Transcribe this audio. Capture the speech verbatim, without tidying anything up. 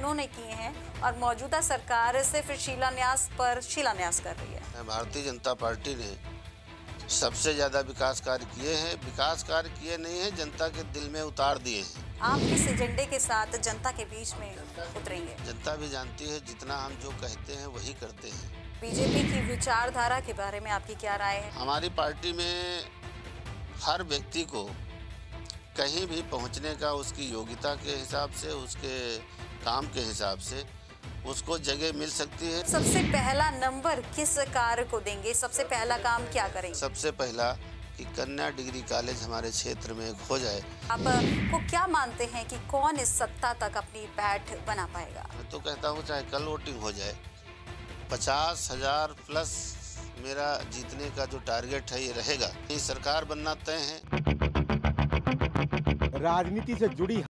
उन्होंने किए हैं और मौजूदा सरकार सिर्फ शिलान्यास पर शिलान्यास कर रही है। भारतीय जनता पार्टी ने सबसे ज्यादा विकास कार्य किए हैं। विकास कार्य किए नहीं है, जनता के दिल में उतार दिए हैं। आप किस एजेंडे के साथ जनता के बीच में उतरेंगे? जनता भी जानती है, जितना हम जो कहते हैं वही करते हैं। बीजेपी की विचारधारा के बारे में आपकी क्या राय है? हमारी पार्टी में हर व्यक्ति को कहीं भी पहुंचने का उसकी योग्यता के हिसाब से, उसके काम के हिसाब से उसको जगह मिल सकती है। सबसे पहला नंबर किस कार्य को देंगे? सबसे पहला काम क्या करेंगे? सबसे पहला कि कन्या डिग्री कॉलेज हमारे क्षेत्र में हो जाए। आप को क्या मानते हैं कि कौन इस सत्ता तक अपनी पैठ बना पाएगा? मैं तो कहता हूँ चाहे कल वोटिंग हो जाए, पचास हजार प्लस मेरा जीतने का जो टारगेट है ये रहेगा। ये सरकार बनना तय है। राजनीति से जुड़ी